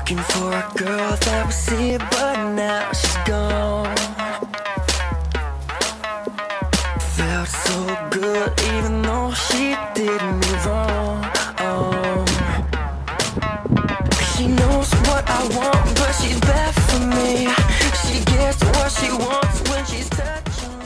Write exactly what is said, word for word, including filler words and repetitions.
Looking for a girl that was here, but now she's gone. Felt so good, even though she did me wrong. She knows what I want, but she's bad for me. She gets what she wants when she's touching.